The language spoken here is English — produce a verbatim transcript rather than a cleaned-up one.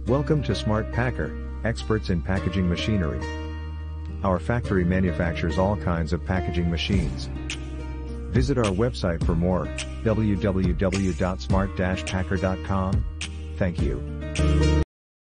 Welcome to Smart Packer, experts in packaging machinery. Our factory manufactures all kinds of packaging machines. Visit our website for more, w w w dot smart dash packer dot com. Thank you.